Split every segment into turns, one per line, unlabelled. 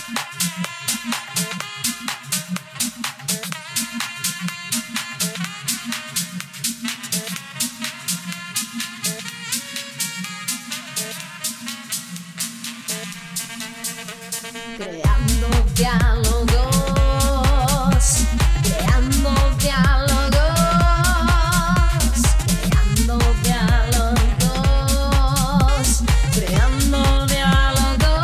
Creando diálogos, creando diálogos, creando diálogos, creando diálogos.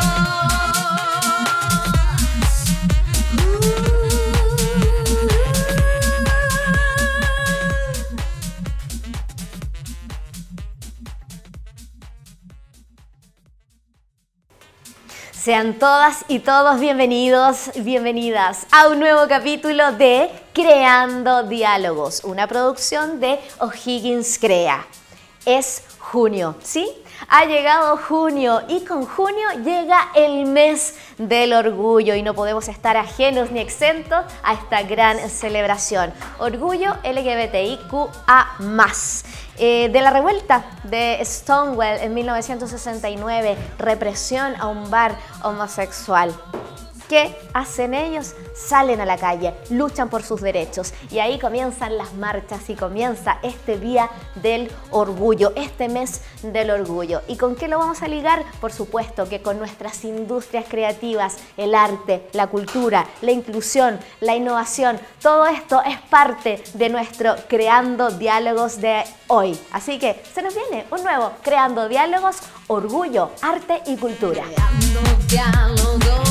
Sean todas y todos bienvenidos, bienvenidas a un nuevo capítulo de Creando Diálogos, una producción de O'Higgins Crea. Es junio, ¿sí? Ha llegado junio y con junio llega el mes del orgullo y no podemos estar ajenos ni exentos a esta gran celebración. Orgullo LGBTIQA+. De la revuelta de Stonewall en 1969, represión a un bar homosexual. ¿Qué hacen ellos? Salen a la calle, luchan por sus derechos y ahí comienzan las marchas y comienza este día del orgullo, este mes del orgullo. ¿Y con qué lo vamos a ligar? Por supuesto que con nuestras industrias creativas, el arte, la cultura, la inclusión, la innovación. Todo esto es parte de nuestro Creando Diálogos de hoy. Así que se nos viene un nuevo Creando Diálogos, orgullo, arte y cultura. Creando diálogos.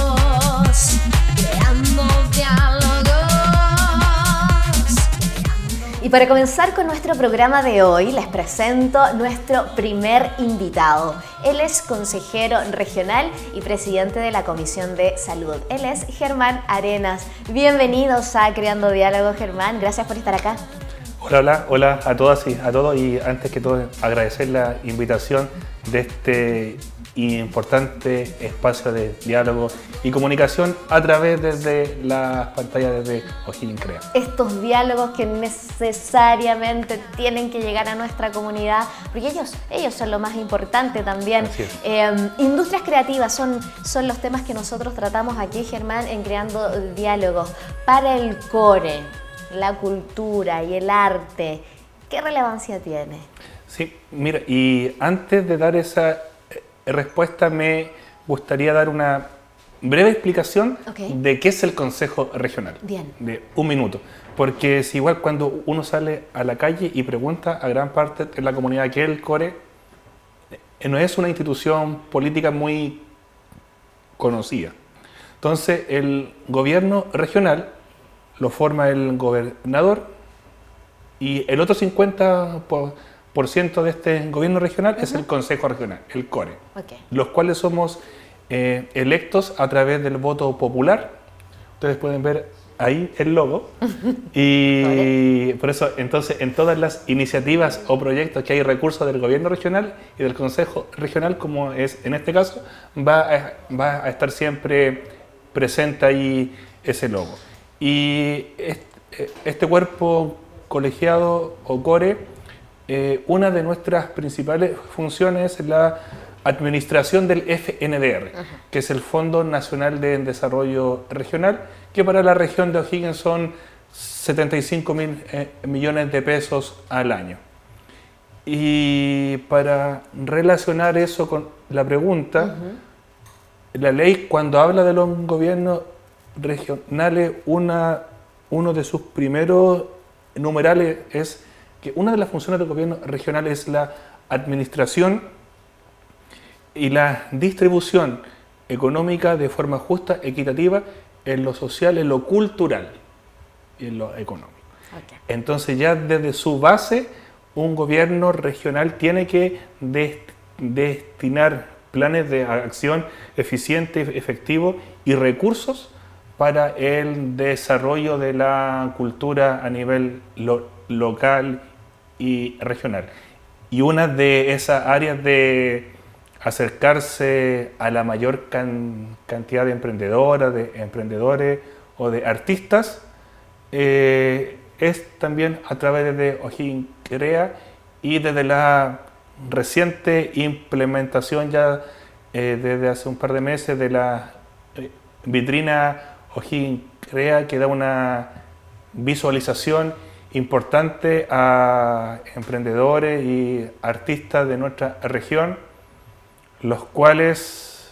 Creando diálogos. Y para comenzar con nuestro programa de hoy, les presento nuestro primer invitado. Él es consejero regional y presidente de la Comisión de Salud. Él es Germán Arenas. Bienvenidos a Creando Diálogos, Germán. Gracias por estar acá.
Hola a todas y a todos, y antes que todo agradecer la invitación de este importante espacio de diálogo y comunicación a través desde las pantallas de O'Higgins Crea.
Estos diálogos que necesariamente tienen que llegar a nuestra comunidad, porque ellos son lo más importante también. Industrias creativas son los temas que nosotros tratamos aquí, Germán, en Creando Diálogos. Para el core, la cultura y el arte, ¿qué relevancia tiene?
Sí, mira, y antes de dar esa respuesta me gustaría dar una breve explicación de qué es el Consejo Regional.
Bien.
De un minuto, porque es igual cuando uno sale a la calle y pregunta a gran parte de la comunidad qué es el core, no es una institución política muy conocida. Entonces el gobierno regional lo forma el gobernador y el otro 50% de este gobierno regional es el Consejo Regional, el CORE, los cuales somos electos a través del voto popular. Ustedes pueden ver ahí el logo y por eso entonces en todas las iniciativas o proyectos que hay recursos del gobierno regional y del Consejo Regional, como es en este caso, va a estar siempre presente ahí ese logo. Y este cuerpo colegiado o CORE, una de nuestras principales funciones es la administración del FNDR, que es el Fondo Nacional de Desarrollo Regional, que para la región de O'Higgins son 75.000 millones de pesos al año. Y para relacionar eso con la pregunta, la ley cuando habla de los gobiernos regionales, uno de sus primeros numerales es que una de las funciones del gobierno regional es la administración y la distribución económica de forma justa, equitativa, en lo social, en lo cultural y en lo económico. Entonces ya desde su base, un gobierno regional tiene que destinar planes de acción eficientes, efectivos y recursos para el desarrollo de la cultura a nivel local y regional. Y una de esas áreas de acercarse a la mayor cantidad de emprendedoras, de emprendedores o de artistas es también a través de O'Higgins Crea y desde la reciente implementación ya desde hace un par de meses de la vitrina O'Higgins Crea, que da una visualización importante a emprendedores y artistas de nuestra región, los cuales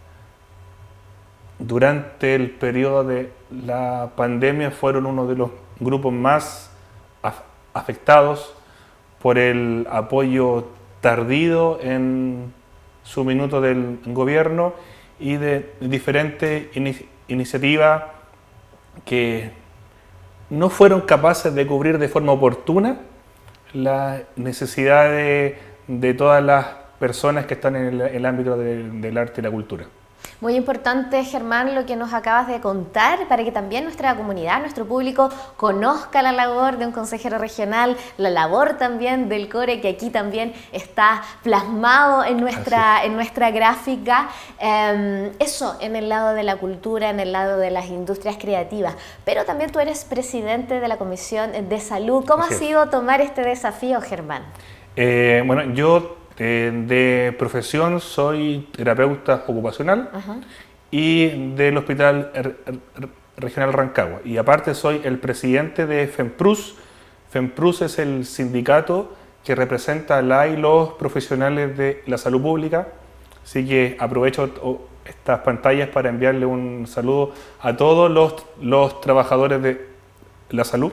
durante el periodo de la pandemia fueron uno de los grupos más afectados por el apoyo tardío en su minuto del gobierno y de diferentes iniciativas que no fueron capaces de cubrir de forma oportuna las necesidades de todas las personas que están en el ámbito del arte y la cultura.
Muy importante, Germán, lo que nos acabas de contar para que también nuestra comunidad, nuestro público, conozca la labor de un consejero regional, la labor también del CORE, que aquí también está plasmado en nuestra gráfica. Eso en el lado de la cultura, en el lado de las industrias creativas. Pero también tú eres presidente de la Comisión de Salud. ¿Cómo ha sido tomar este desafío, Germán?
Bueno, yo de profesión soy terapeuta ocupacional y del Hospital Regional Rancagua. Y aparte soy el presidente de FEMPRUS. FEMPRUS es el sindicato que representa a la y los profesionales de la salud pública. Así que aprovecho estas pantallas para enviarle un saludo a todos los trabajadores de la salud.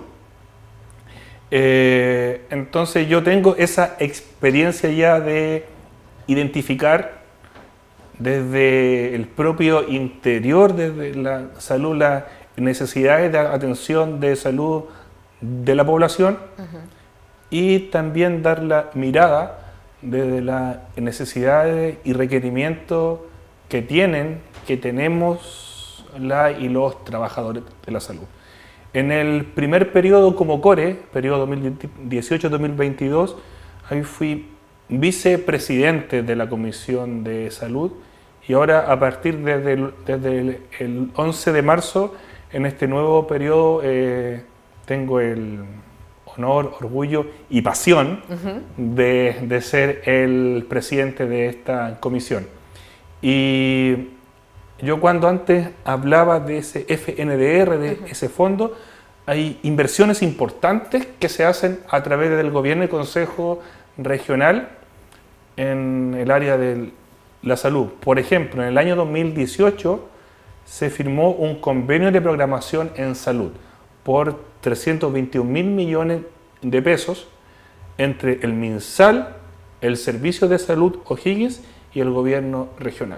Entonces yo tengo esa experiencia ya de identificar desde el propio interior, desde la salud, las necesidades de atención de salud de la población y también dar la mirada desde las necesidades y requerimientos que tenemos la y los trabajadores de la salud. En el primer periodo como CORE, periodo 2018-2022, ahí fui vicepresidente de la Comisión de Salud y ahora a partir desde el 11 de marzo, en este nuevo periodo, tengo el honor, orgullo y pasión de ser el presidente de esta comisión. Y yo cuando antes hablaba de ese FNDR, de ese fondo, hay inversiones importantes que se hacen a través del gobierno y consejo regional en el área de la salud. Por ejemplo, en el año 2018 se firmó un convenio de programación en salud por 321.000 millones de pesos entre el MinSal, el Servicio de Salud O'Higgins y el gobierno regional.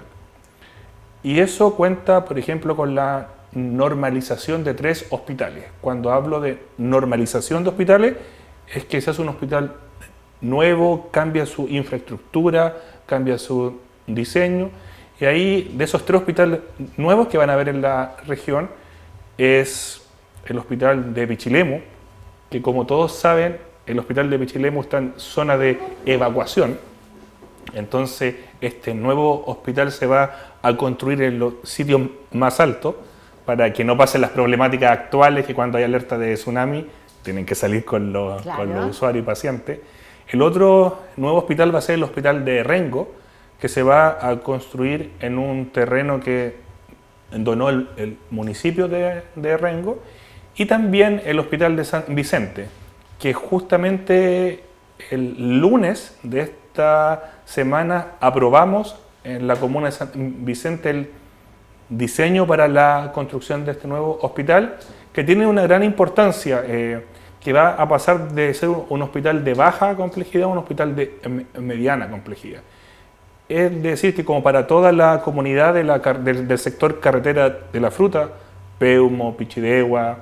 Y eso cuenta, por ejemplo, con la normalización de 3 hospitales. Cuando hablo de normalización de hospitales, es que se hace un hospital nuevo, cambia su infraestructura, cambia su diseño. Y ahí, de esos 3 hospitales nuevos que van a haber en la región, es el hospital de Pichilemu, que como todos saben, el hospital de Pichilemu está en zona de evacuación. Entonces, este nuevo hospital se va a construir en los sitios más altos para que no pasen las problemáticas actuales que cuando hay alerta de tsunami tienen que salir con los usuarios y pacientes. El otro nuevo hospital va a ser el hospital de Rengo, que se va a construir en un terreno que donó el municipio de Rengo, y también el hospital de San Vicente, que justamente el lunes de esta semana aprobamos en la comuna de San Vicente el diseño para la construcción de este nuevo hospital, que tiene una gran importancia, que va a pasar de ser un hospital de baja complejidad a un hospital de mediana complejidad. Es decir, que como para toda la comunidad del sector carretera de la fruta, Peumo, Pichidegua,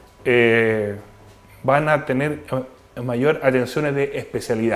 van a tener mayor atenciones de especialidad.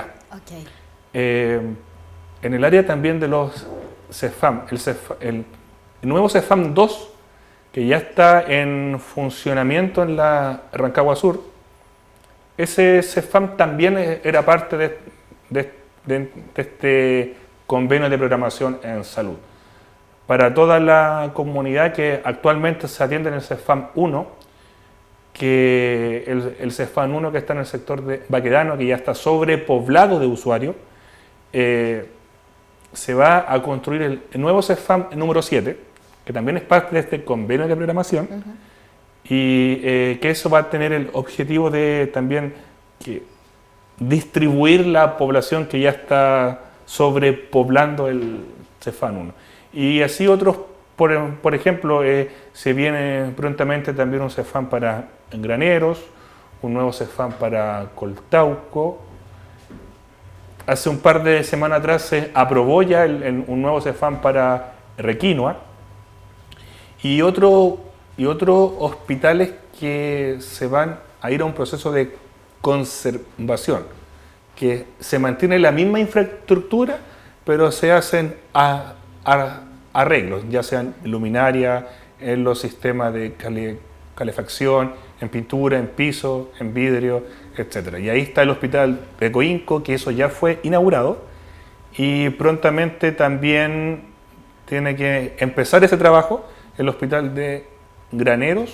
En el área también de los CEFAM, el nuevo CEFAM 2, que ya está en funcionamiento en la Rancagua Sur, ese CEFAM también era parte de este convenio de programación en salud. Para toda la comunidad que actualmente se atiende en el CEFAM 1, que el CEFAM 1 que está en el sector de Baquedano, que ya está sobrepoblado de usuarios, se va a construir el nuevo CEFAM número 7, que también es parte de este convenio de programación, y que eso va a tener el objetivo de también distribuir la población que ya está sobrepoblando el CEFAM 1. Y así otros, por ejemplo, se viene prontamente también un CEFAM para Graneros, un nuevo CEFAM para Coltauco. Hace un par de semanas atrás se aprobó ya un nuevo CEFAM para Requinoa y otros hospitales que se van a ir a un proceso de conservación, que se mantiene la misma infraestructura, pero se hacen arreglos, ya sean luminaria, en los sistemas de calefacción, en pintura, en piso, en vidrio, etc. Y ahí está el hospital de Coinco, que eso ya fue inaugurado, y prontamente también tiene que empezar ese trabajo el hospital de Graneros,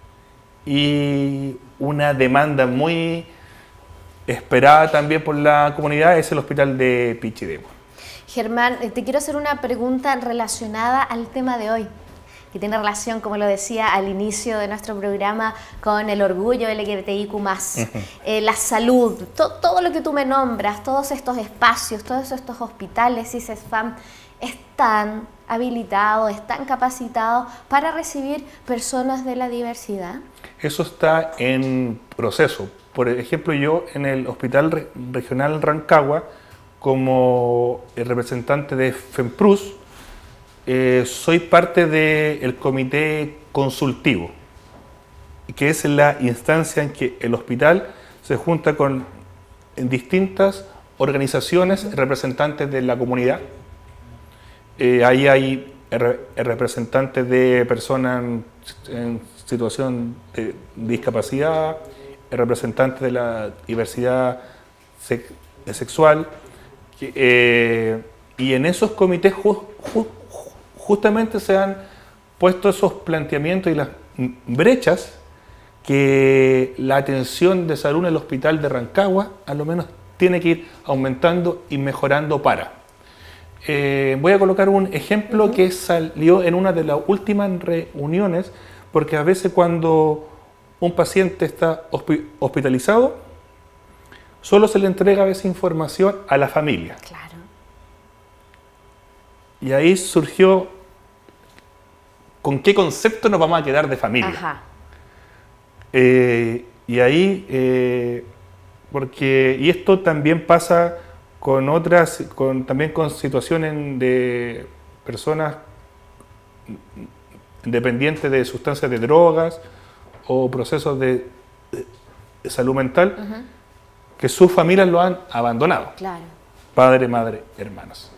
y una demanda muy esperada también por la comunidad es el hospital de Pichidegua.
Germán, te quiero hacer una pregunta relacionada al tema de hoy, que tiene relación, como lo decía al inicio de nuestro programa, con el orgullo LGBTIQ+, la salud, todo lo que tú me nombras, todos estos espacios, todos estos hospitales y CEFAM están habilitados, están capacitados para recibir personas de la diversidad.
Eso está en proceso. Por ejemplo, yo en el Hospital Regional Rancagua, como el representante de FEMPRUS, soy parte del comité consultivo, que es la instancia en que el hospital se junta con distintas organizaciones representantes de la comunidad. Ahí hay representantes de personas en situación de discapacidad, representantes de la diversidad sexual, y en esos comités justamente se han puesto esos planteamientos y las brechas que la atención de salud en el hospital de Rancagua a lo menos tiene que ir aumentando y mejorando para. Voy a colocar un ejemplo que salió en una de las últimas reuniones, porque a veces cuando un paciente está hospitalizado, solo se le entrega a veces información a la familia.
Claro.
Y ahí surgió, ¿con qué concepto nos vamos a quedar de familia?
Ajá.
Y ahí, y esto también pasa con otras, también con situaciones de personas dependientes de sustancias de drogas o procesos de salud mental, que sus familias lo han abandonado.
Claro.
Padre, madre, hermanos.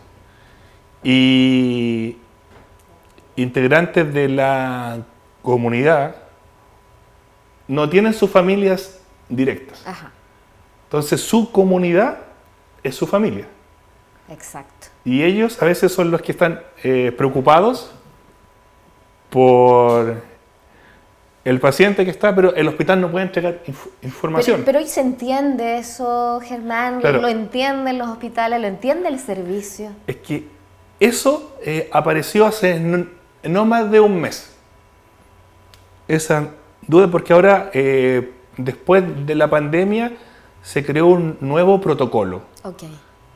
Y integrantes de la comunidad no tienen sus familias directas.
Ajá.
Entonces su comunidad es su familia.
Exacto.
Y ellos a veces son los que están preocupados por el paciente que está, pero el hospital no puede entregar información.
Pero hoy se entiende eso, Germán,
claro.
Lo entienden los hospitales, lo entiende el servicio.
Es que eso apareció hace no más de un mes. Esa duda, porque ahora, después de la pandemia, se creó un nuevo protocolo.
Okay.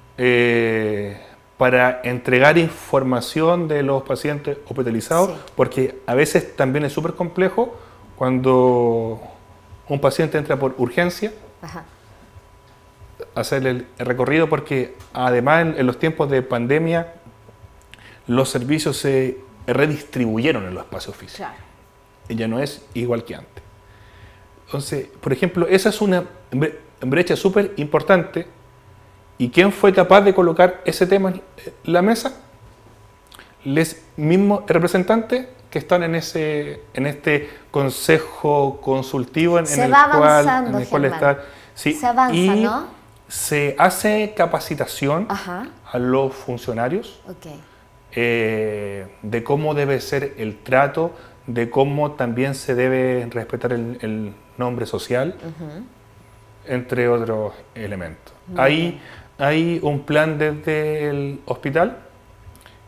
Para entregar información de los pacientes hospitalizados, sí. Porque a veces también es súper complejo cuando un paciente entra por urgencia, ajá, hacer el recorrido, porque además en los tiempos de pandemia los servicios se redistribuyeron en los espacios físicos. Claro. Y ya no es igual que antes. Entonces, por ejemplo, esa es una brecha súper importante. ¿Y quién fue capaz de colocar ese tema en la mesa? Los mismos representantes que están en este consejo consultivo en el cual está. Sí,
se avanza,
y
¿no?
Se hace capacitación, ajá, a los funcionarios,
okay,
de cómo debe ser el trato, de cómo también se debe respetar el nombre social, entre otros elementos. Hay un plan desde el hospital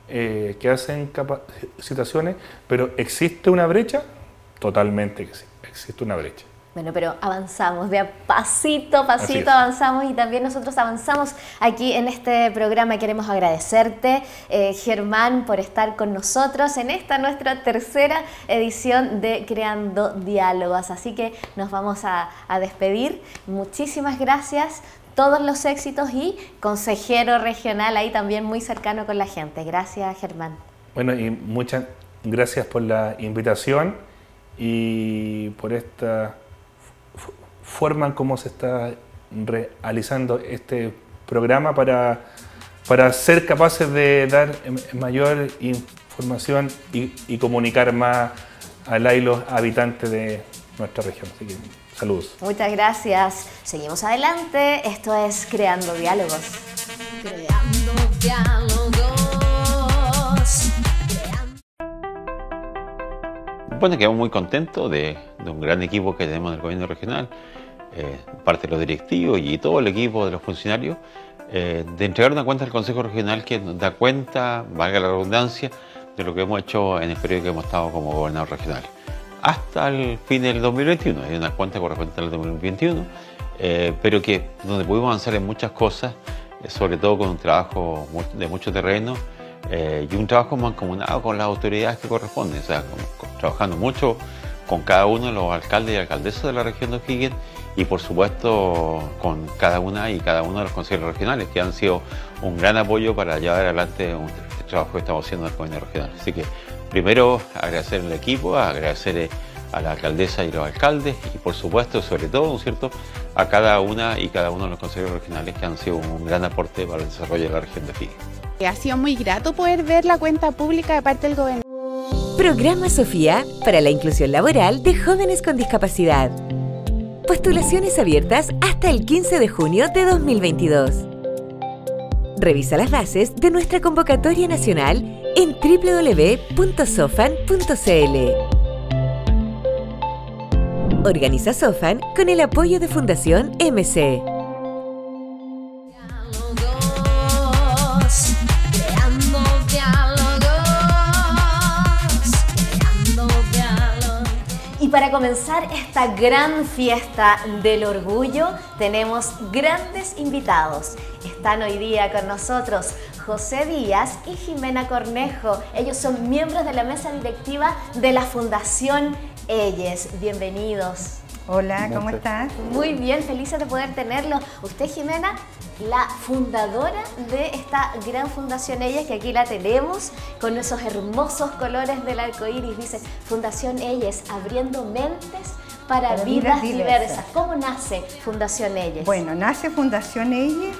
que hacen capacitaciones, pero ¿existe una brecha? Totalmente que sí, existe una brecha.
Bueno, pero avanzamos, de a pasito a pasito avanzamos y también nosotros avanzamos aquí en este programa. Queremos agradecerte, Germán, por estar con nosotros en esta nuestra tercera edición de Creando Diálogos. Así que nos vamos a despedir. Muchísimas gracias, todos los éxitos y consejero regional ahí también muy cercano con la gente. Gracias, Germán.
Bueno, y muchas gracias por la invitación y por esta forma en cómo se está realizando este programa para ser capaces de dar mayor información y comunicar más a los habitantes de nuestra región. Así que saludos.
Muchas gracias. Seguimos adelante. Esto es Creando Diálogos. Creando Diálogos.
Bueno, quedamos muy contentos de un gran equipo que tenemos en el gobierno regional, parte de los directivos y todo el equipo de los funcionarios, de entregar una cuenta al Consejo Regional que nos da cuenta, valga la redundancia, de lo que hemos hecho en el periodo que hemos estado como gobernador regional. Hasta el fin del 2021, hay una cuenta correspondiente al 2021, pero donde pudimos avanzar en muchas cosas, sobre todo con un trabajo de mucho terreno, y un trabajo mancomunado con las autoridades que corresponden, o sea, trabajando mucho con cada uno de los alcaldes y alcaldesas de la región de O'Higgins y por supuesto con cada una y cada uno de los consejeros regionales que han sido un gran apoyo para llevar adelante este trabajo que estamos haciendo en el gobierno regional. Así que primero agradecer al equipo, agradecer a la alcaldesa y los alcaldes y por supuesto, sobre todo, ¿no es cierto?, a cada una y cada uno de los consejeros regionales que han sido un gran aporte para el desarrollo de la región de O'Higgins.
Ha sido muy grato poder ver la cuenta pública de parte del gobierno.
Programa Sofía para la inclusión laboral de jóvenes con discapacidad. Postulaciones abiertas hasta el 15 de junio de 2022. Revisa las bases de nuestra convocatoria nacional en www.sofan.cl. Organiza Sofan con el apoyo de Fundación MC.
Y para comenzar esta gran fiesta del orgullo, tenemos grandes invitados. Están hoy día con nosotros José Díaz y Jimena Cornejo. Ellos son miembros de la mesa directiva de la Fundación Elles. Bienvenidos.
Hola, ¿cómo estás?
Muy bien, felices de poder tenerlo. Usted, Jimena, la fundadora de esta gran fundación Elles, que aquí la tenemos con esos hermosos colores del arco iris. Dice Fundación Elles, abriendo mentes para vidas diversas. ¿Cómo nace Fundación Elles?
Bueno, nace Fundación Elles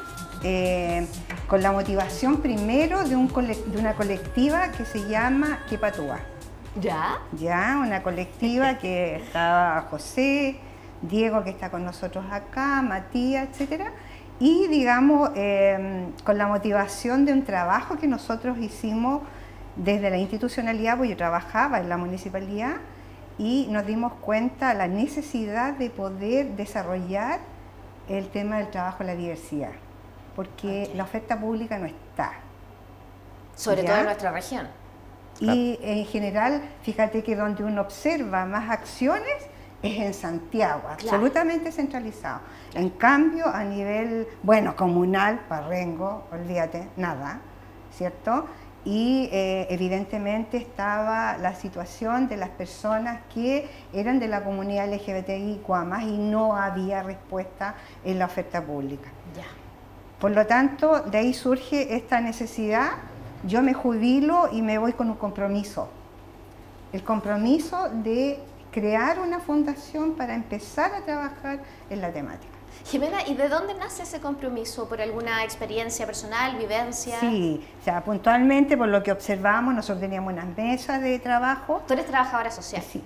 con la motivación primero de una colectiva que se llama Quepatúa.
¿Ya?
Ya, una colectiva que estaba José, Diego que está con nosotros acá, Matías, etcétera. Y digamos, con la motivación de un trabajo que nosotros hicimos desde la institucionalidad, porque yo trabajaba en la municipalidad y nos dimos cuenta de la necesidad de poder desarrollar el tema del trabajo en la diversidad, porque la oferta pública no está.
Sobre todo en nuestra región.
Y en general, fíjate que donde uno observa más acciones es en Santiago, absolutamente centralizado. En cambio, a nivel, bueno, comunal, Parrengo, olvídate, nada, ¿cierto? Y evidentemente estaba la situación de las personas que eran de la comunidad LGBTIQ+, y no había respuesta en la oferta pública.
Ya.
Por lo tanto, de ahí surge esta necesidad. Yo me jubilo y me voy con un compromiso. El compromiso de crear una fundación para empezar a trabajar en la temática.
Jimena, ¿y de dónde nace ese compromiso? ¿Por alguna experiencia personal, vivencia?
Sí, o sea, puntualmente por lo que observamos, nosotros teníamos unas mesas de trabajo.
¿Tú eres trabajadora social?
Sí.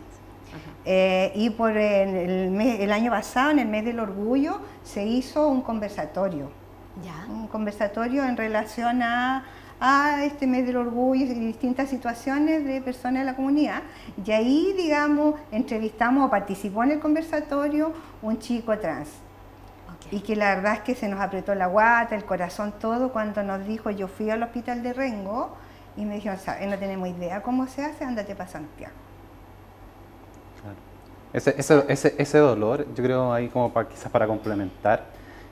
Y por el año pasado, en el mes del orgullo, se hizo un conversatorio.
¿Ya?
Un conversatorio en relación a este mes del orgullo y distintas situaciones de personas de la comunidad. Y ahí, digamos, entrevistamos o participó en el conversatorio un chico trans. Okay. Y que la verdad es que se nos apretó la guata, el corazón, todo, cuando nos dijo, yo fui al hospital de Rengo Y me dijeron, ¿sabes? No tenemos idea cómo se hace, ándate para Santiago.
Claro. Ese dolor, yo creo ahí como quizás para complementar,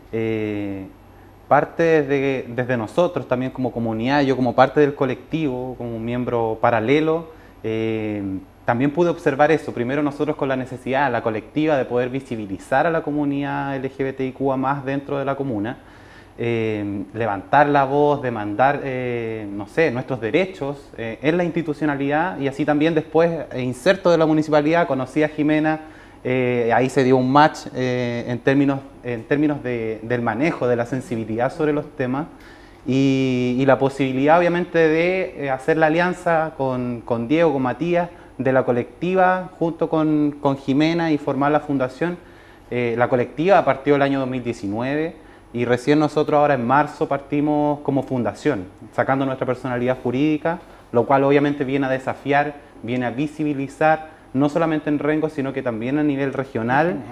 parte desde nosotros también como comunidad, yo como parte del colectivo, como un miembro paralelo, también pude observar eso. Primero nosotros con la necesidad, la colectiva, de poder visibilizar a la comunidad LGBTIQ+ más dentro de la comuna, levantar la voz, demandar, no sé, nuestros derechos en la institucionalidad, y así también después, inserto de la municipalidad, conocí a Jimena, ahí se dio un match en términos del manejo, de la sensibilidad sobre los temas, y la posibilidad obviamente de hacer la alianza con Diego, con Matías, de la colectiva junto con Jimena, y formar la fundación. La colectiva partió el año 2019, y recién nosotros ahora en marzo partimos como fundación, sacando nuestra personalidad jurídica, lo cual obviamente viene a desafiar, viene a visibilizar, no solamente en Rengo, sino que también a nivel regional,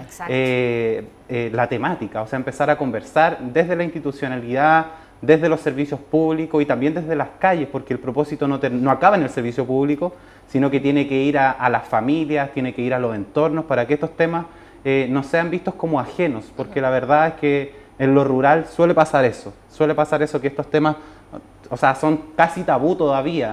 la temática, o sea, empezar a conversar desde la institucionalidad, desde los servicios públicos y también desde las calles, porque el propósito no acaba en el servicio público, sino que tiene que ir a las familias, tiene que ir a los entornos, para que estos temas no sean vistos como ajenos, porque la verdad es que en lo rural suele pasar eso que estos temas, o sea, son casi tabú todavía,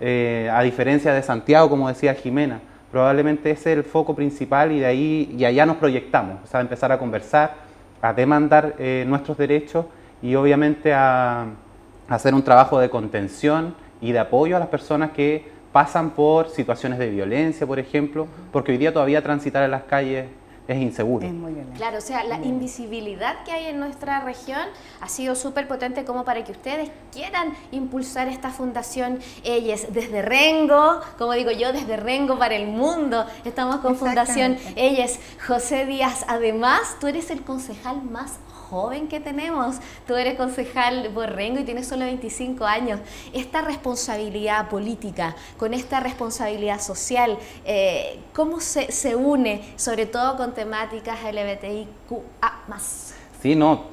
a diferencia de Santiago, como decía Jimena. Probablemente ese es el foco principal, y de ahí y allá nos proyectamos, o sea, empezar a conversar, a demandar nuestros derechos, y obviamente a hacer un trabajo de contención y de apoyo a las personas que pasan por situaciones de violencia, por ejemplo, porque hoy día todavía transitar en las calles es inseguro.
Es muy violento.
Claro, o sea, la invisibilidad que hay en nuestra región ha sido súper potente como para que ustedes quieran impulsar esta fundación Elles desde Rengo, como digo yo, desde Rengo para el mundo. Estamos con Fundación Elles. José Díaz, además, tú eres el concejal más joven que tenemos. Tú eres concejal por Rengo y tienes solo 25 años. Esta responsabilidad política con esta responsabilidad social, ¿cómo se une, sobre todo con temáticas LGBTIQA+?
Sí, no,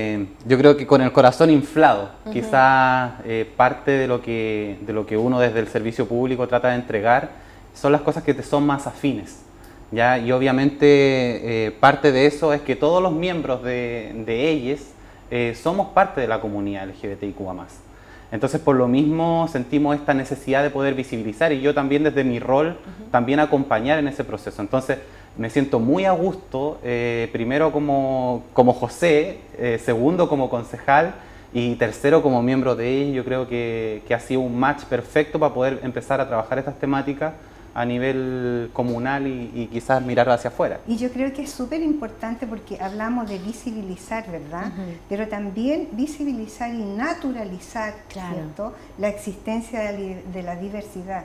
yo creo que con el corazón inflado, quizás parte de lo que uno desde el servicio público trata de entregar son las cosas que te son más afines. ¿Ya? Y obviamente parte de eso es que todos los miembros de ellos somos parte de la comunidad LGBTIQ+. Entonces por lo mismo sentimos esta necesidad de poder visibilizar, y yo también desde mi rol también acompañar en ese proceso. Entonces me siento muy a gusto, primero como José, segundo como concejal y tercero como miembro de ellos. Yo creo que ha sido un match perfecto para poder empezar a trabajar estas temáticas a nivel comunal y quizás mirar hacia afuera.
Y yo creo que es súper importante porque hablamos de visibilizar, ¿verdad? Pero también visibilizar y naturalizar, ¿cierto?, la existencia de la diversidad,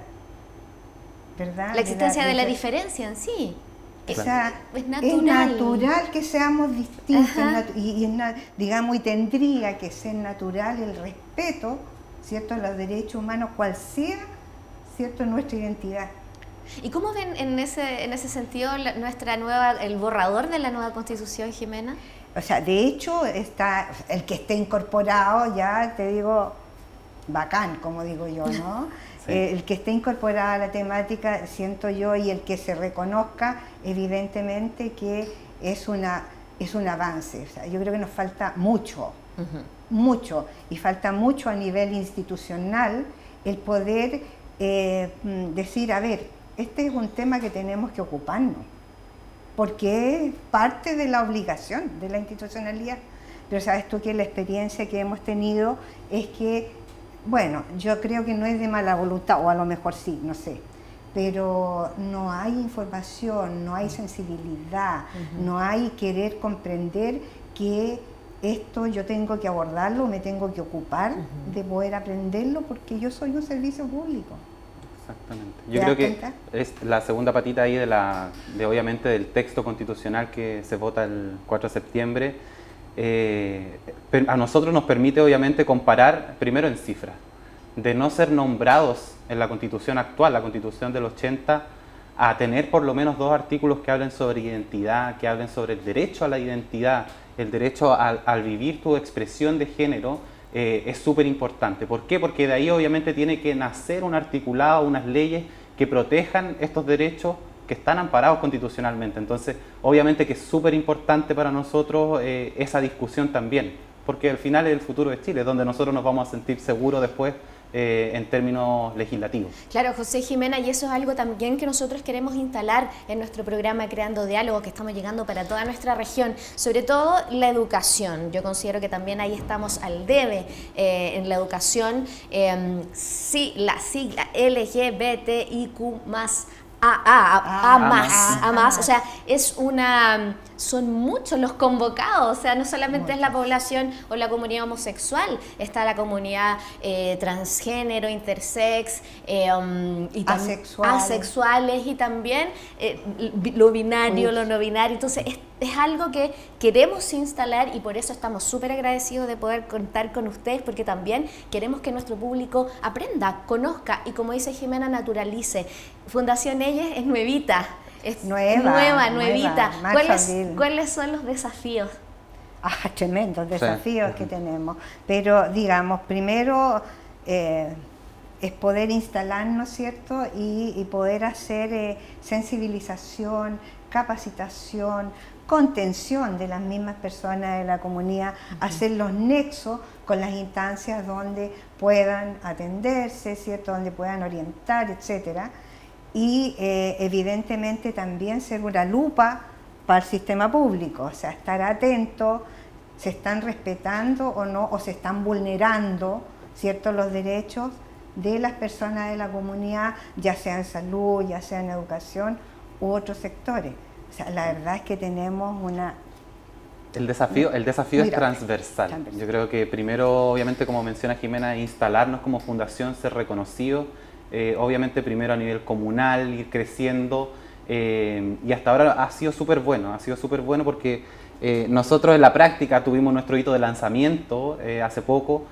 ¿verdad?
La existencia de la diferencia en sí.
O sea,
es natural.
Es natural que seamos distintos, digamos, y tendría que ser natural el respeto, ¿cierto?, a los derechos humanos, cual sea, ¿cierto?, nuestra identidad.
¿Y cómo ven en ese sentido el borrador de la nueva Constitución, Jimena?
O sea, de hecho, el que esté incorporado, ya te digo, bacán, como digo yo, ¿no? Sí. El que esté incorporado a la temática, siento yo, y el que se reconozca, evidentemente que es un avance. O sea, yo creo que nos falta mucho, mucho, y falta mucho a nivel institucional el poder decir, a ver, este es un tema que tenemos que ocuparnos, porque es parte de la obligación de la institucionalidad. Pero sabes tú que la experiencia que hemos tenido es que, bueno, yo creo que no es de mala voluntad, o a lo mejor sí, no sé, pero no hay información, no hay sensibilidad, no hay querer comprender que esto yo tengo que abordarlo, me tengo que ocupar de poder aprenderlo, porque yo soy un servicio público.
Exactamente. Yo creo que es la segunda patita ahí de obviamente del texto constitucional que se vota el 4 de septiembre. A nosotros nos permite obviamente comparar primero en cifras, de no ser nombrados en la Constitución actual, la Constitución del 80, a tener por lo menos 2 artículos que hablen sobre identidad, que hablen sobre el derecho a la identidad, el derecho al vivir tu expresión de género, es súper importante. ¿Por qué? Porque de ahí obviamente tiene que nacer un articulado, unas leyes que protejan estos derechos que están amparados constitucionalmente. Entonces, obviamente que es súper importante para nosotros esa discusión también, porque al final es el futuro de Chile, donde nosotros nos vamos a sentir seguros después en términos legislativos.
Claro, José Jimena, y eso es algo también que nosotros queremos instalar en nuestro programa Creando Diálogo, que estamos llegando para toda nuestra región, sobre todo la educación. Yo considero que también ahí estamos al debe en la educación. Sí, la sigla LGBTIQ+, A más, o sea, son muchos los convocados, o sea, no solamente es la población o la comunidad homosexual, está la comunidad transgénero, intersex, y asexuales y también lo binario, lo no binario. Entonces es algo que queremos instalar y por eso estamos súper agradecidos de poder contar con ustedes, porque también queremos que nuestro público aprenda, conozca y, como dice Jimena, naturalice. Fundación Elles es nuevita. Es nuevita. ¿Cuáles son los desafíos?
Tremendos desafíos que tenemos. Pero, digamos, primero es poder instalarnos, ¿cierto? Y poder hacer sensibilización, capacitación, contención de las mismas personas de la comunidad, hacer los nexos con las instancias donde puedan atenderse, ¿cierto? Donde puedan orientar, etcétera. Y evidentemente también ser una lupa para el sistema público, o sea, estar atento, se están respetando o no, o se están vulnerando, ¿cierto?, los derechos de las personas de la comunidad, ya sea en salud, ya sea en educación u otros sectores. O sea, la verdad es que tenemos una...
El desafío es transversal. Yo creo que primero, obviamente, como menciona Jimena, instalarnos como fundación, ser reconocidos. Obviamente primero a nivel comunal, ir creciendo, y hasta ahora ha sido súper bueno, porque nosotros en la práctica tuvimos nuestro hito de lanzamiento hace poco,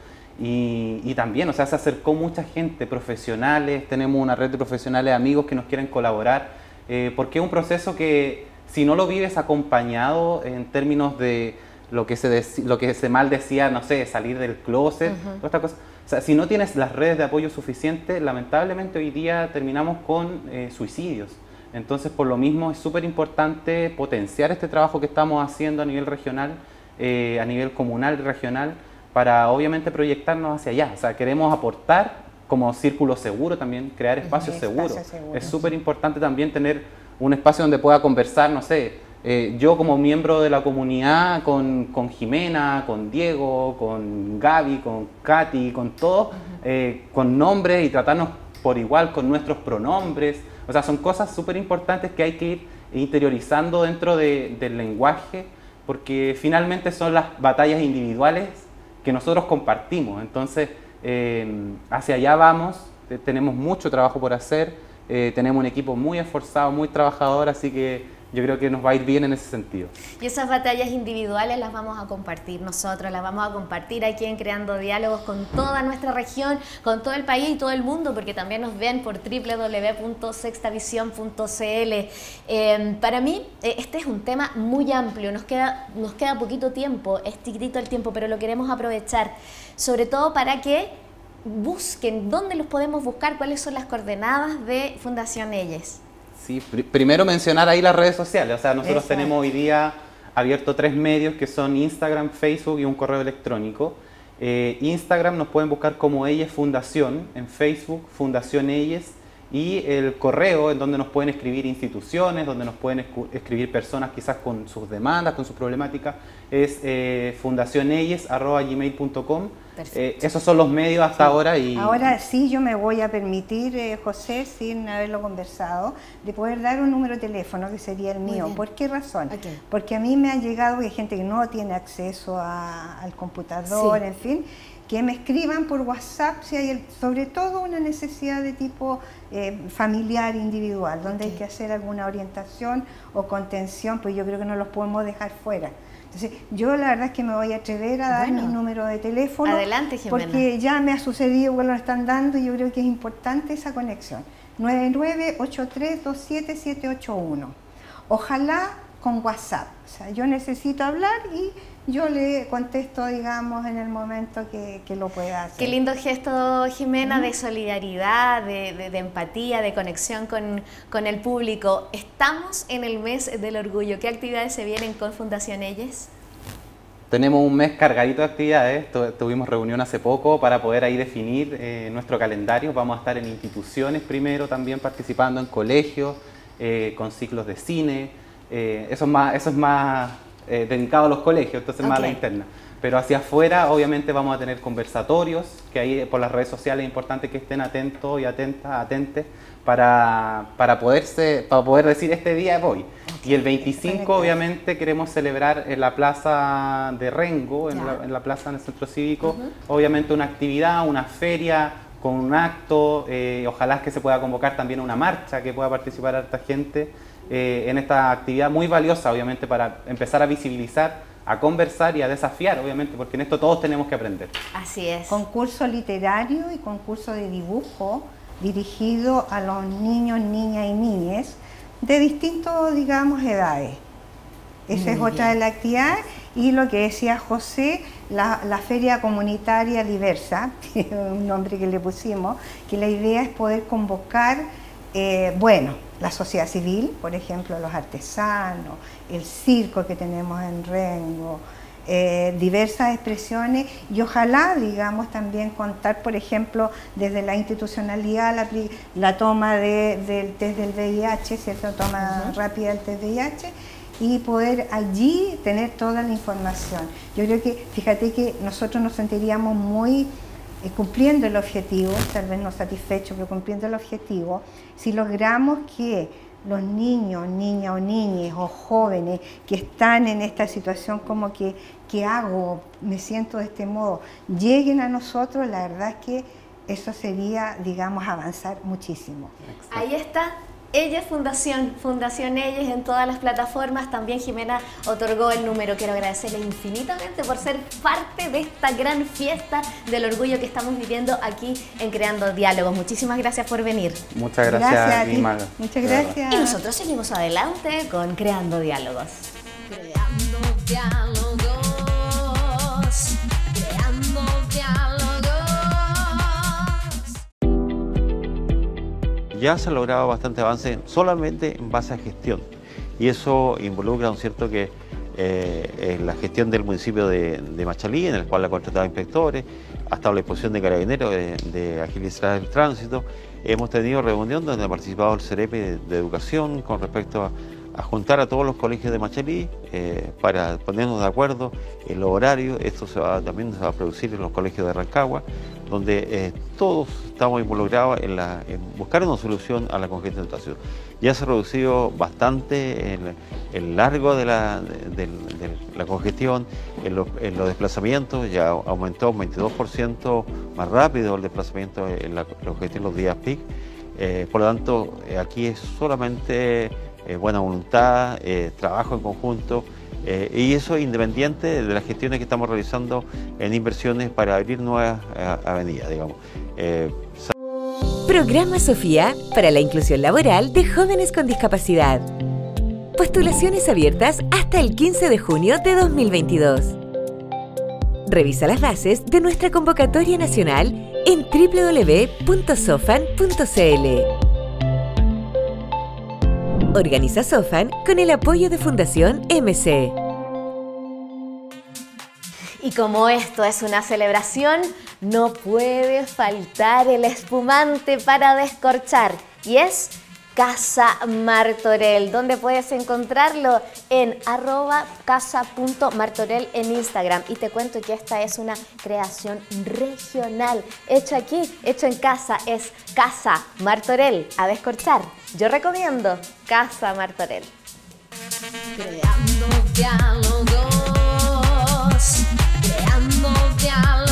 y también, o sea, se acercó mucha gente, profesionales, tenemos una red de profesionales, amigos que nos quieren colaborar, porque es un proceso que si no lo vives acompañado en términos de lo que se mal decía, no sé, salir del closet, toda esta cosa. O sea, si no tienes las redes de apoyo suficientes, lamentablemente hoy día terminamos con suicidios. Entonces, por lo mismo, es súper importante potenciar este trabajo que estamos haciendo a nivel regional, a nivel comunal y regional, para obviamente proyectarnos hacia allá. O sea, queremos aportar como círculo seguro también, crear espacios seguros. Es súper importante también tener un espacio donde pueda conversar, no sé, yo como miembro de la comunidad con Jimena, con Diego, con Gaby, con Katy, con todos, con nombres y tratarnos por igual con nuestros pronombres. O sea, son cosas súper importantes que hay que ir interiorizando dentro del lenguaje, porque finalmente son las batallas individuales que nosotros compartimos. Entonces, hacia allá vamos, tenemos mucho trabajo por hacer, tenemos un equipo muy esforzado, muy trabajador, así que yo creo que nos va a ir bien en ese sentido.
Y esas batallas individuales las vamos a compartir nosotros, las vamos a compartir aquí en Creando Diálogos con toda nuestra región, con todo el país y todo el mundo, porque también nos ven por www.sextavision.cl. Para mí, este es un tema muy amplio, nos queda poquito tiempo, es chiquitito el tiempo, pero lo queremos aprovechar, sobre todo para que busquen dónde los podemos buscar, cuáles son las coordenadas de Fundación Elles.
Sí, primero mencionar ahí las redes sociales, o sea, nosotros tenemos hoy día abierto 3 medios que son Instagram, Facebook y un correo electrónico. Instagram nos pueden buscar como Elles Fundación, en Facebook Fundación Elles, y el correo en donde nos pueden escribir instituciones, donde nos pueden escribir personas quizás con sus demandas, con sus problemáticas, es fundacionelles@gmail.com. Esos son los medios hasta ahora. Y
ahora sí yo me voy a permitir, José, sin haberlo conversado, de poder dar un número de teléfono que sería el mío. ¿Por qué razón? Porque a mí me ha llegado que hay gente que no tiene acceso al computador, en fin, que me escriban por WhatsApp si hay sobre todo una necesidad de tipo familiar, individual, donde hay que hacer alguna orientación o contención, pues yo creo que no los podemos dejar fuera. Entonces, yo la verdad es que me voy a atrever a dar mi número de teléfono.
Adelante, Jimena.
Porque ya me ha sucedido que lo están dando y yo creo que es importante esa conexión. 9983277781. Ojalá con WhatsApp. O sea, yo necesito hablar y yo le contesto, digamos, en el momento que lo pueda hacer.
Qué lindo gesto, Jimena, de solidaridad, de empatía, de conexión con el público. Estamos en el mes del orgullo. ¿Qué actividades se vienen con Fundación Elles?
Tenemos un mes cargadito de actividades. Tuvimos reunión hace poco para poder ahí definir nuestro calendario. Vamos a estar en instituciones primero, también participando en colegios, con ciclos de cine. Eso es más dedicado a los colegios, entonces más a la interna. Pero hacia afuera, obviamente, vamos a tener conversatorios, que ahí por las redes sociales es importante que estén atentos y atentes para poder decir este día voy. Y el 25, obviamente, queremos celebrar en la plaza de Rengo, en la plaza del Centro Cívico, obviamente una actividad, una feria, con un acto, ojalá que se pueda convocar también una marcha, que pueda participar harta gente en esta actividad muy valiosa, obviamente, para empezar a visibilizar, a conversar y a desafiar, obviamente, porque en esto todos tenemos que aprender.
Así es.
Concurso literario y concurso de dibujo dirigido a los niños, niñas y niñas de distintos, digamos, edades. Esa es otra de las actividades. Y lo que decía José, la Feria Comunitaria Diversa, que es un nombre que le pusimos, que la idea es poder convocar, la sociedad civil, por ejemplo, los artesanos, el circo que tenemos en Rengo, diversas expresiones, y ojalá, digamos, también contar, por ejemplo, desde la institucionalidad, la toma del test del VIH, ¿cierto? Toma rápida del test VIH, y poder allí tener toda la información. Yo creo que, fíjate que nosotros nos sentiríamos muy cumpliendo el objetivo, tal vez no satisfechos, pero cumpliendo el objetivo, si logramos que los niños, niñas o niñas o jóvenes que están en esta situación como que, ¿qué hago? Me siento de este modo, lleguen a nosotros, la verdad es que eso sería, digamos, avanzar muchísimo.
Ahí está. Elles Fundación Elles en todas las plataformas. También Jimena otorgó el número. Quiero agradecerle infinitamente por ser parte de esta gran fiesta del orgullo que estamos viviendo aquí en Creando Diálogos. Muchísimas gracias por venir.
Muchas gracias, Lima.
Muchas gracias.
Y nosotros seguimos adelante con Creando Diálogos. Creando Diálogos. Creando Diálogos.
Ya se ha logrado bastante avance solamente en base a gestión, y eso involucra, ¿no es cierto?, que la gestión del municipio de Machalí, en el cual ha contratado inspectores, ha estado la disposición de carabineros de agilizar el tránsito. Hemos tenido reunión donde ha participado el CEREPE de Educación con respecto a juntar a todos los colegios de Machalí para ponernos de acuerdo en los horarios. Esto también se va a producir en los colegios de Rancagua, donde todos estamos involucrados en buscar una solución a la congestión de tránsito. Ya se ha reducido bastante el largo de la congestión, en los desplazamientos, ya aumentó un 22% más rápido el desplazamiento en la congestión los días peak. Por lo tanto, aquí es solamente buena voluntad, trabajo en conjunto, y eso independiente de las gestiones que estamos realizando en inversiones para abrir nuevas avenidas, digamos.
Programa Sofía para la inclusión laboral de jóvenes con discapacidad. Postulaciones abiertas hasta el 15 de junio de 2022. Revisa las bases de nuestra convocatoria nacional en www.sofan.cl. Organiza Sofan con el apoyo de Fundación MC.
Y como esto es una celebración, no puede faltar el espumante para descorchar, y es Casa Martorell. ¿Dónde puedes encontrarlo? En @casa.martorell en Instagram. Y te cuento que esta es una creación regional, hecho aquí, hecho en casa. Es Casa Martorell, a descorchar. Yo recomiendo Casa Martorell. Creando diálogos, creando diálogos.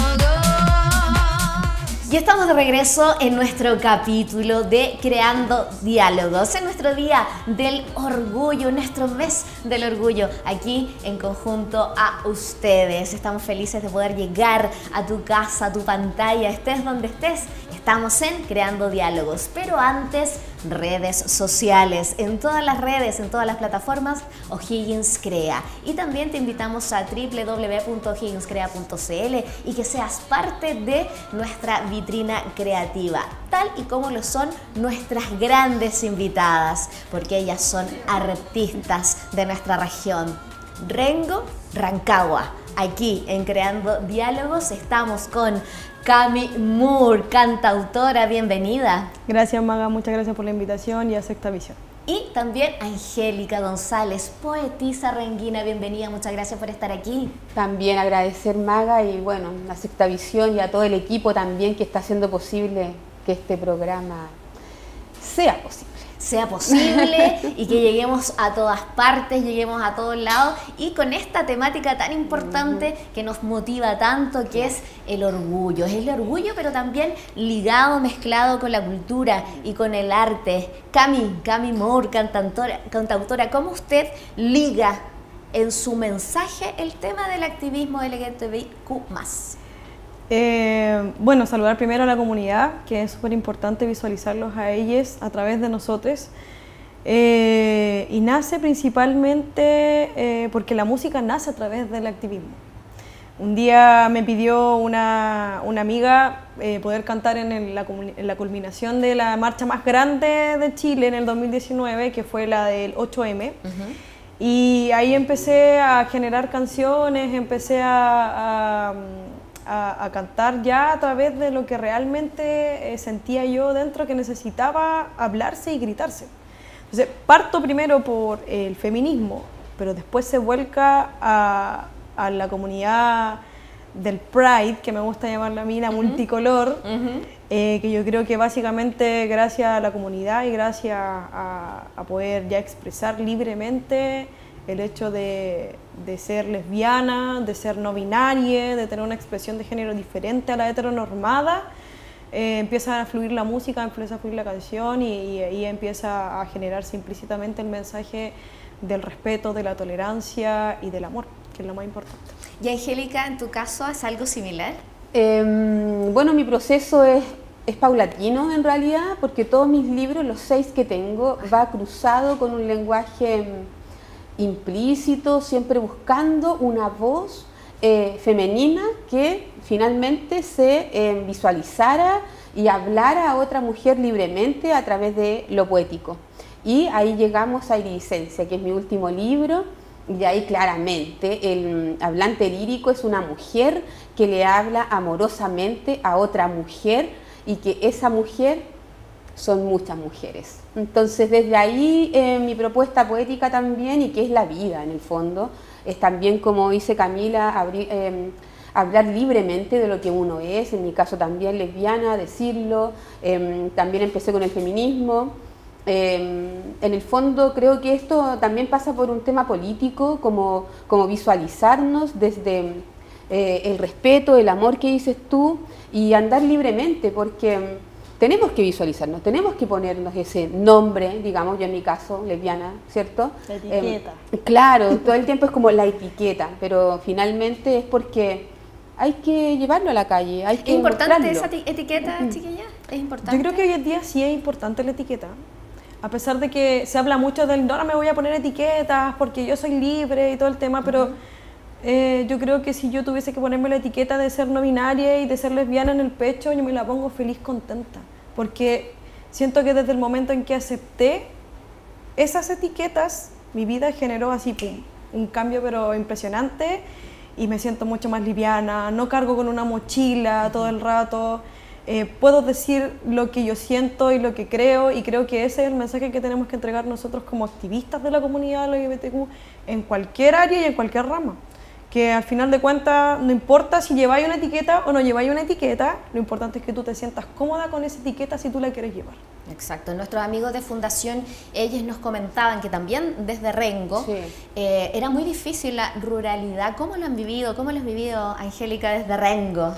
Y estamos de regreso en nuestro capítulo de Creando Diálogos, en nuestro día del orgullo, nuestro mes del orgullo, aquí en conjunto a ustedes. Estamos felices de poder llegar a tu casa, a tu pantalla, estés donde estés. Estamos en Creando Diálogos, pero antes, redes sociales. En todas las redes, en todas las plataformas, O'Higgins Crea. Y también te invitamos a www.o'higginscrea.cl y que seas parte de nuestra vitrina creativa, tal y como lo son nuestras grandes invitadas, porque ellas son artistas de nuestra región. Rengo, Rancagua. Aquí en Creando Diálogos estamos con Cami Moore, cantautora, bienvenida.
Gracias, Maga, muchas gracias por la invitación y a Sexta Visión.
Y también Angélica González, poetisa renguina, bienvenida, muchas gracias por estar aquí.
También agradecer, Maga, y bueno, a Sexta Visión y a todo el equipo también que está haciendo posible que este programa sea posible.
Sea posible y que lleguemos a todas partes, lleguemos a todos lados y con esta temática tan importante que nos motiva tanto, que es el orgullo. Es el orgullo, pero también ligado, mezclado con la cultura y con el arte. Cami Moore, cantautora, ¿cómo usted liga en su mensaje el tema del activismo LGTBIQ+?
Bueno, saludar primero a la comunidad, que es súper importante visualizarlos a ellos a través de nosotros. Y nace principalmente porque la música nace a través del activismo. Un día me pidió una amiga poder cantar en la culminación de la marcha más grande de Chile en el 2019, que fue la del 8M. Y ahí empecé a generar canciones, empecé a cantar ya a través de lo que realmente sentía yo dentro, que necesitaba hablarse y gritarse. Entonces, parto primero por el feminismo, pero después se vuelca a la comunidad del Pride, que me gusta llamarla a mí, la multicolor, que yo creo que básicamente gracias a la comunidad y gracias a poder ya expresar libremente el hecho de ser lesbiana, de ser no binaria, de tener una expresión de género diferente a la heteronormada, empieza a fluir la música, empieza a fluir la canción y ahí empieza a generarse implícitamente el mensaje del respeto, de la tolerancia y del amor, que es lo más importante.
Y Angélica, ¿en tu caso es algo similar?
Bueno, mi proceso es paulatino en realidad, porque todos mis libros, los 6 que tengo, va cruzado con un lenguaje implícito, siempre buscando una voz femenina que finalmente se visualizara y hablara a otra mujer libremente a través de lo poético. Y ahí llegamos a Iridescencia, que es mi último libro, y ahí claramente el hablante lírico es una mujer que le habla amorosamente a otra mujer y que esa mujer son muchas mujeres. Entonces desde ahí mi propuesta poética también, y que es la vida en el fondo, es también, como dice Camila, hablar libremente de lo que uno es, en mi caso también lesbiana, decirlo, también empecé con el feminismo. En el fondo creo que esto también pasa por un tema político, como visualizarnos desde el respeto, el amor que dices tú, y andar libremente, porque tenemos que visualizarnos, tenemos que ponernos ese nombre, digamos, yo en mi caso, lesbiana, ¿cierto?
La etiqueta.
Claro, todo el tiempo es como la etiqueta, pero finalmente es porque hay que llevarlo a la calle, hay que
¿Es importante
mostrarlo.
esa etiqueta, chiquilla? ¿Es importante?
Yo creo que hoy en día sí es importante la etiqueta. A pesar de que se habla mucho del no me voy a poner etiquetas porque yo soy libre y todo el tema, pero yo creo que si yo tuviese que ponerme la etiqueta de ser no binaria y de ser lesbiana en el pecho, yo me la pongo feliz, contenta, porque siento que desde el momento en que acepté esas etiquetas, mi vida generó así, pum, un cambio pero impresionante, y me siento mucho más liviana, no cargo con una mochila todo el rato, puedo decir lo que yo siento y lo que creo, y creo que ese es el mensaje que tenemos que entregar nosotros como activistas de la comunidad LGBTQ en cualquier área y en cualquier rama. Que al final de cuentas no importa si lleváis una etiqueta o no lleváis una etiqueta, lo importante es que tú te sientas cómoda con esa etiqueta si tú la quieres llevar.
Exacto, nuestros amigos de Fundación, ellos nos comentaban que también desde Rengo era muy difícil la ruralidad. ¿Cómo lo han vivido? ¿Cómo lo has vivido, Angélica, desde Rengo?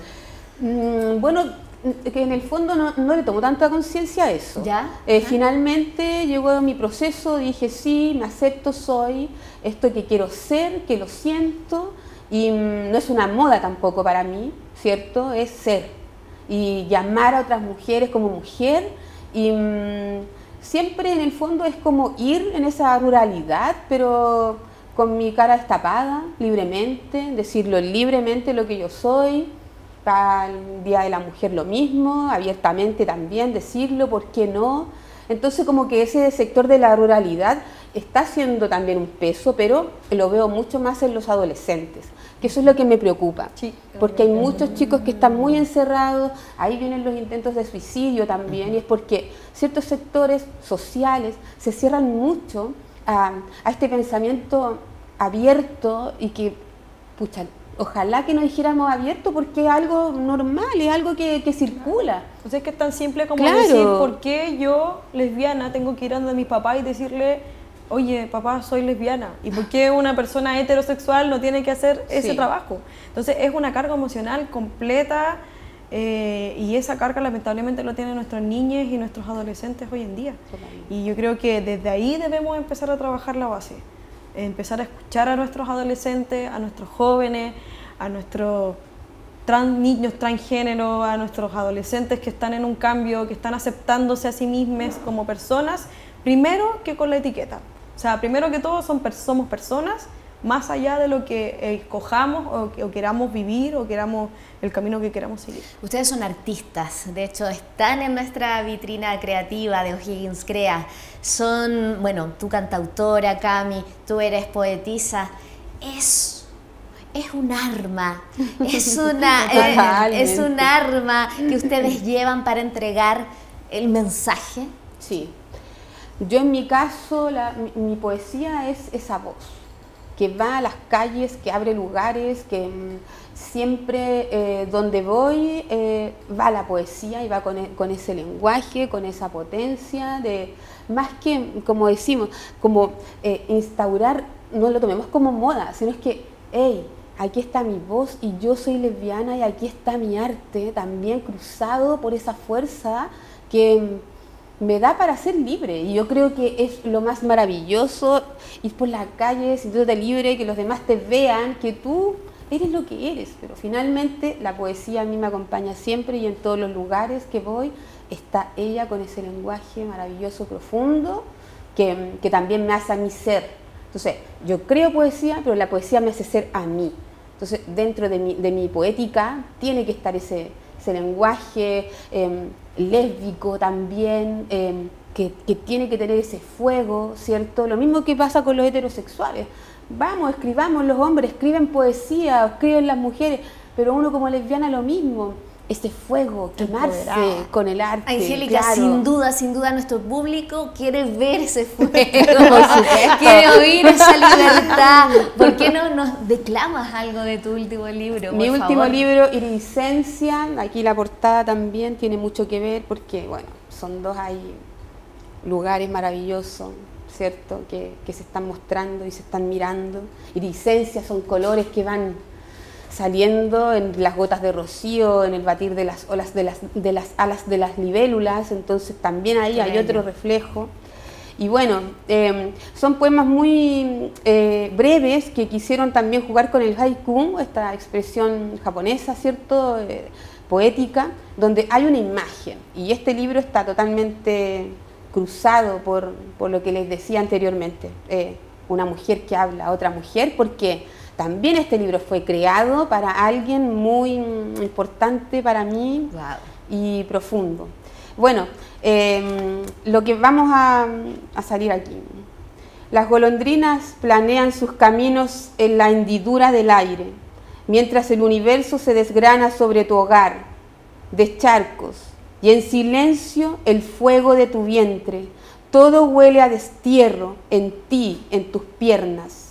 Bueno, que en el fondo no le tomo tanta conciencia a eso.
¿Ya?
Finalmente llegó a mi proceso, dije sí, me acepto, soy esto que quiero ser, que lo siento, y no es una moda tampoco para mí, ¿cierto? Es ser. y llamar a otras mujeres como mujer y siempre en el fondo es como ir en esa ruralidad, pero con mi cara destapada, libremente, decirlo libremente lo que yo soy, para el Día de la Mujer lo mismo, abiertamente también decirlo, ¿por qué no? Entonces como que ese sector de la ruralidad está siendo también un peso, pero lo veo mucho más en los adolescentes, que eso es lo que me preocupa,
Sí.
porque hay muchos chicos que están muy encerrados, ahí vienen los intentos de suicidio también, y es porque ciertos sectores sociales se cierran mucho a este pensamiento abierto y que, pucha, ojalá que nos dijéramos abierto porque es algo normal, es algo que circula.
O sea, es que es tan simple como
Claro.
decir, ¿por qué yo, lesbiana, tengo que ir a donde mis papás y decirle, oye, papá, soy lesbiana? ¿Y por qué una persona heterosexual no tiene que hacer ese
Sí.
trabajo? Entonces, es una carga emocional completa y esa carga lamentablemente lo tienen nuestras niñas y nuestros adolescentes hoy en día.
Totalmente.
Y yo creo que desde ahí debemos empezar a trabajar la base. Empezar a escuchar a nuestros adolescentes, a nuestros jóvenes, a nuestros niños transgénero, a nuestros adolescentes que están en un cambio, que están aceptándose a sí mismos como personas, primero que con la etiqueta. O sea, primero que todo somos personas, más allá de lo que escojamos o queramos vivir o queramos el camino que queramos seguir.
Ustedes son artistas, de hecho están en nuestra vitrina creativa de O'Higgins Crea. Son, bueno, tú cantautora, Cami, tú eres poetisa. Es un arma, es un arma que ustedes llevan para entregar el mensaje.
Sí. Yo en mi caso, mi poesía es esa voz que va a las calles, que abre lugares, que siempre donde voy va la poesía y va con ese lenguaje, con esa potencia, de más que, como decimos, como instaurar, no lo tomemos como moda, sino es que, hey, aquí está mi voz y yo soy lesbiana y aquí está mi arte también cruzado por esa fuerza que me da para ser libre, y yo creo que es lo más maravilloso ir por la calle, sintiéndote libre, que los demás te vean, que tú eres lo que eres, pero finalmente la poesía a mí me acompaña siempre y en todos los lugares que voy está ella con ese lenguaje maravilloso, profundo, que también me hace a mí ser. Entonces, yo creo poesía, pero la poesía me hace ser a mí. Entonces, dentro de mi poética tiene que estar ese lenguaje lésbico también, que tiene que tener ese fuego, ¿cierto? Lo mismo que pasa con los heterosexuales. Vamos, escribamos, los hombres escriben poesía, escriben las mujeres, pero uno como lesbiana lo mismo, ese fuego, quemarse con el arte.
Angélica,
claro.
sin duda nuestro público quiere ver ese fuego, quiere oír esa libertad. ¿Por qué no nos declamas algo de tu último libro?
Mi
por
último
favor?
libro, Iridescencia, aquí la portada también tiene mucho que ver porque, bueno, son dos ahí lugares maravillosos, ¿cierto? Que se están mostrando y se están mirando. Iridescencia son colores que van saliendo en las gotas de rocío, en el batir de las olas de las alas de las libélulas, entonces también ahí hay otro reflejo. Y bueno, son poemas muy breves que quisieron también jugar con el haiku, esta expresión japonesa, ¿cierto? Poética, donde hay una imagen. Y este libro está totalmente cruzado por lo que les decía anteriormente. Una mujer que habla a otra mujer, porque también este libro fue creado para alguien muy importante para mí.
Wow.
Y profundo. Bueno, lo que vamos a salir aquí. Las golondrinas planean sus caminos en la hendidura del aire, mientras el universo se desgrana sobre tu hogar, de charcos, y en silencio el fuego de tu vientre. Todo huele a destierro en ti, en tus piernas.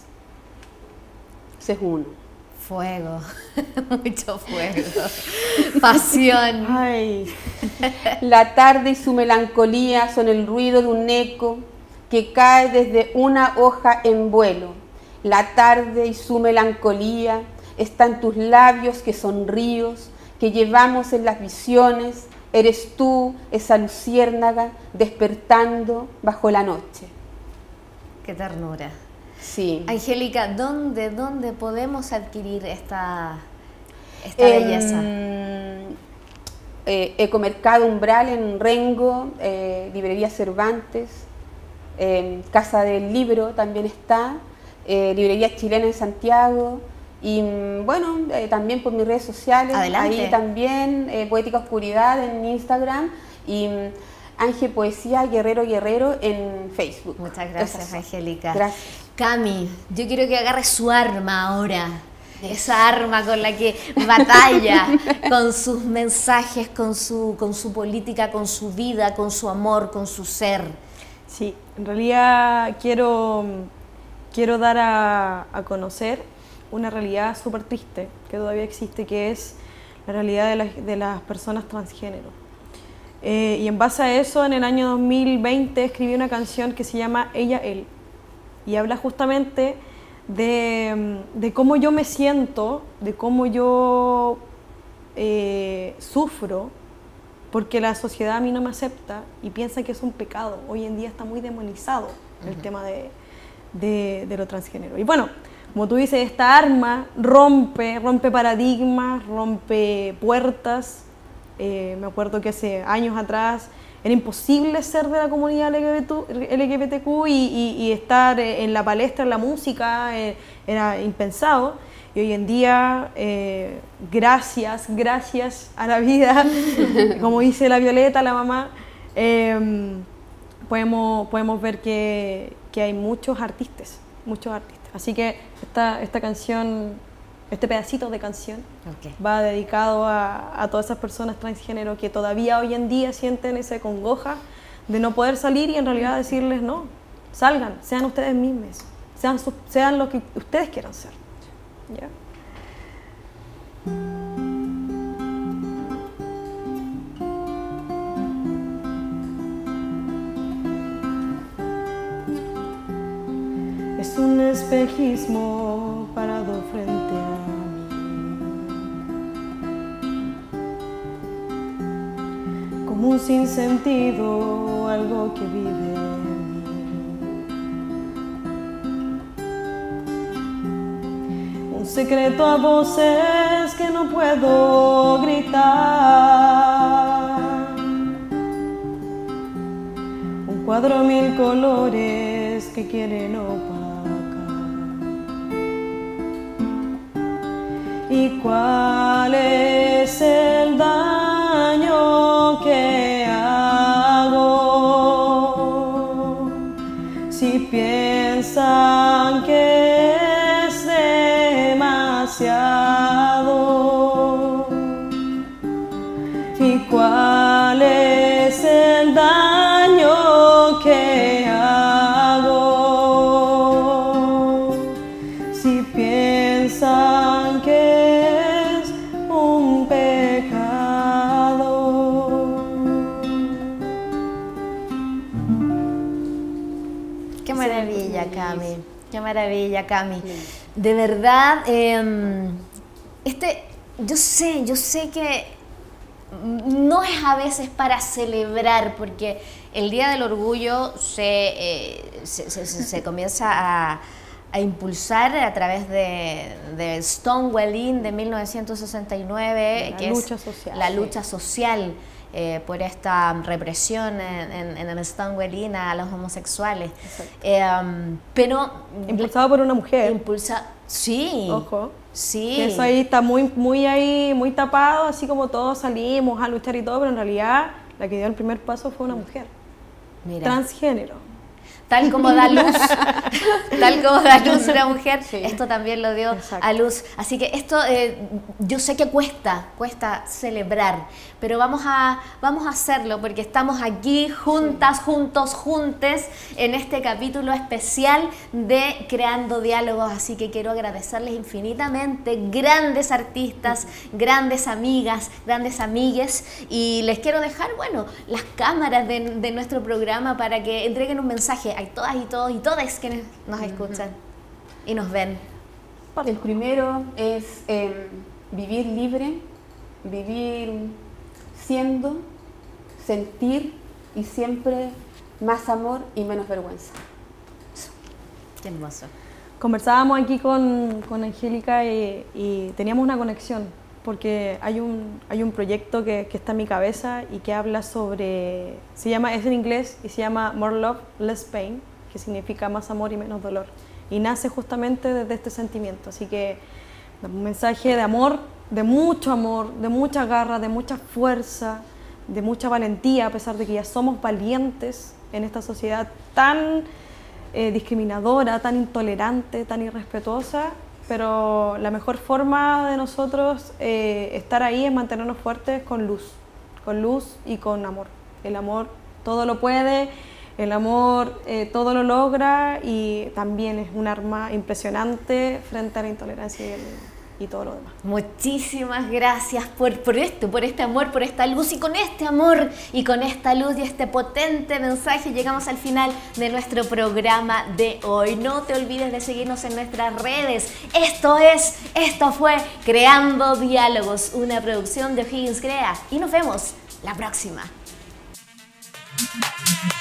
Ese es uno.
Fuego, mucho fuego, pasión.
Ay,
La tarde y su melancolía son el ruido de un eco que cae desde una hoja en vuelo. La tarde y su melancolía están tus labios que son ríos, que llevamos en las visiones. Eres tú, esa luciérnaga, despertando bajo la noche.
Qué ternura.
Sí.
Angélica, ¿dónde podemos adquirir esta belleza?
Ecomercado Umbral en Rengo, Librería Cervantes, Casa del Libro también está, Librería Chilena en Santiago. Y bueno, también por mis redes sociales,
Adelante.
ahí también, Poética Oscuridad en Instagram y Ángel Poesía Guerrero en Facebook.
Muchas gracias, Angélica.
Gracias.
Cami, yo quiero que agarre su arma ahora. Esa arma con la que batalla, con sus mensajes, con su política, con su vida, con su amor, con su ser.
Sí, en realidad quiero dar a conocer una realidad súper triste que todavía existe, que es la realidad de las personas transgénero. Y en base a eso, en el año 2020 escribí una canción que se llama Ella, Él, y habla justamente de cómo yo me siento, de cómo yo sufro, porque la sociedad a mí no me acepta y piensa que es un pecado. Hoy en día está muy demonizado el tema de lo transgénero. Y bueno, como tú dices, esta arma rompe paradigmas, rompe puertas. Me acuerdo que hace años atrás era imposible ser de la comunidad LGBTQ y estar en la palestra, en la música, era impensado. Y hoy en día, gracias a la vida, como dice la Violeta, la mamá, podemos ver que hay muchos artistas. Así que esta canción, este pedacito de canción, va dedicado a todas esas personas transgénero que todavía hoy en día sienten esa congoja de no poder salir y en realidad decirles no, salgan, sean ustedes mismos, sean lo que ustedes quieran ser. ¿Ya? Es un espejismo parado frente a mí, como un sinsentido, algo que vive en mí. Un secreto a voces que no puedo gritar. Un cuadro a mil colores que quieren opacar. ¿Y cuál es el daño que hago? Si piensan que es demasiado. ¿Y cuál es el daño que hago? Si piensan que es un pecado.
Qué maravilla, Cami. Qué maravilla, Cami. De verdad, yo sé que no es a veces para celebrar, porque el Día del Orgullo se comienza a impulsar a través de Stonewall Inn de 1969, que es la lucha social por esta represión en el Stonewall Inn a los homosexuales. Pero
impulsado por una mujer.
Sí.
Ojo.
Sí.
Que eso ahí está muy tapado, así como todos salimos a luchar y todo, pero en realidad la que dio el primer paso fue una mujer.
Mira.
Transgénero.
Tal como da luz una mujer, esto también lo dio a luz. Así que esto, yo sé que cuesta celebrar, pero vamos a hacerlo porque estamos aquí juntas, juntes en este capítulo especial de Creando Diálogos. Así que quiero agradecerles infinitamente, grandes artistas, grandes amigas, grandes amigues, y les quiero dejar, bueno, las cámaras de nuestro programa para que entreguen un mensaje a todas y todos y todas quienes nos escuchan y nos ven.
El primero es vivir libre, vivir siendo, sentir y siempre más amor y menos vergüenza.
Qué hermoso.
Conversábamos aquí con Angélica y teníamos una conexión porque hay un proyecto que está en mi cabeza y que habla sobre, es en inglés y se llama More Love, Less Pain, que significa más amor y menos dolor. Y nace justamente desde este sentimiento. Así que un mensaje de amor, de mucha garra, de mucha fuerza, de mucha valentía, a pesar de que ya somos valientes en esta sociedad tan discriminadora, tan intolerante, tan irrespetuosa. Pero la mejor forma de nosotros estar ahí es mantenernos fuertes con luz y con amor. El amor todo lo puede, el amor todo lo logra y también es un arma impresionante frente a la intolerancia y todo lo demás.
Muchísimas gracias por este amor, por esta luz, y con este amor y con esta luz y este potente mensaje llegamos al final de nuestro programa de hoy. No te olvides de seguirnos en nuestras redes. Esto fue Creando Diálogos, una producción de O'Higgins Crea, y nos vemos la próxima.